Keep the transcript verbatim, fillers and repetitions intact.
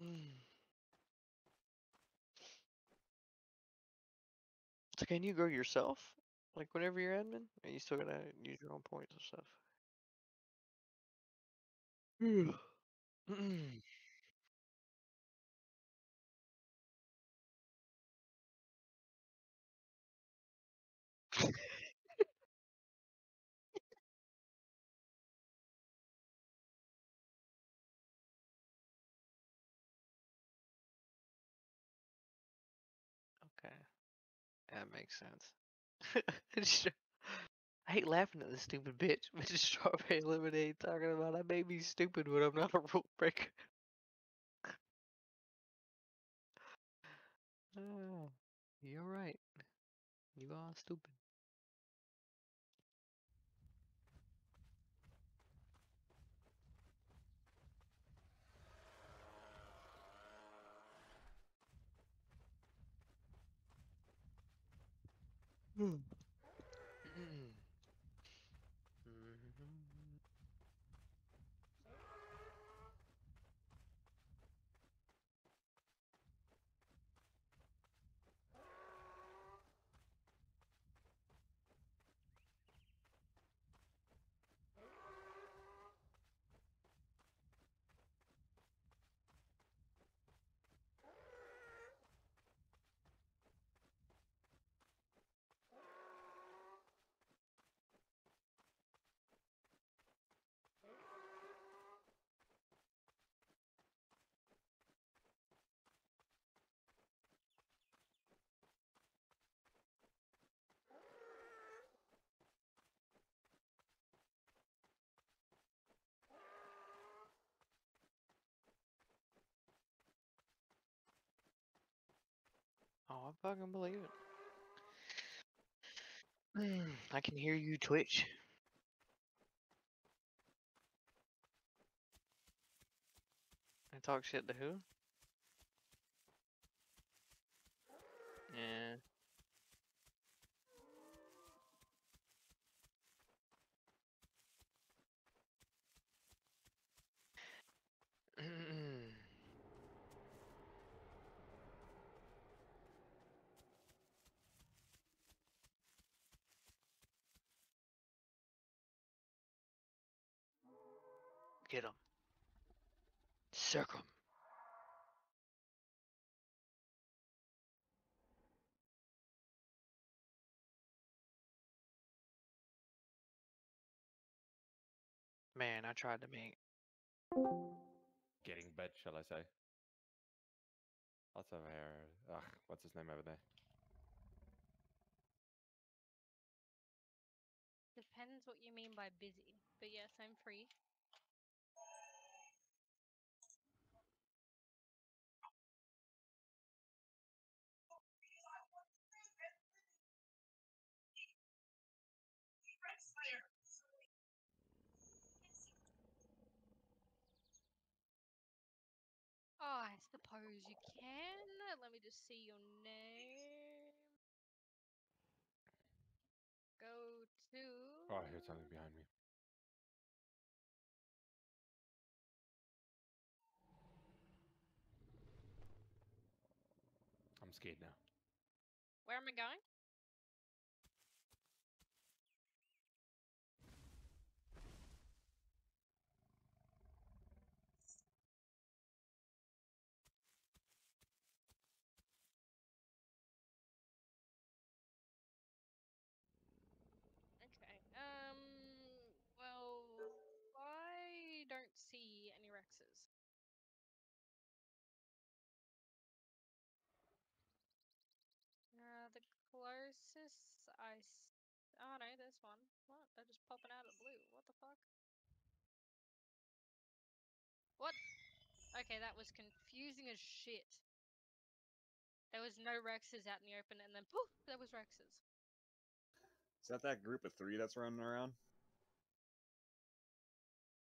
So can you go yourself? Like whenever you're admin? Or you still gotta use your own points and stuff? Okay. That makes sense. I hate laughing at this stupid bitch with the strawberry lemonade talking about I may be stupid but I'm not a rule breaker. Oh, you're right. You are stupid. Mm. Mm. Mhm. Oh, I fucking believe it. Mm, I can hear you twitch. I talk shit to who? Yeah. Get him. Circle him. Man, I tried to make. Getting bed, shall I say? Lots of hair. Ugh, what's his name over there? Depends what you mean by busy. But yes, I'm free. Oh, I suppose you can. Let me just see your name. Go to. Oh, I heard something behind me. I'm scared now. Where am I going? Okay. Um. Well, I don't see any Rexes. Uh, the closest I. S oh no, there's one. What? They're just popping out of the blue. What the fuck? What? Okay, that was confusing as shit. There was no Rexes out in the open, and then poof, there was Rexes. Is that that group of three that's running around?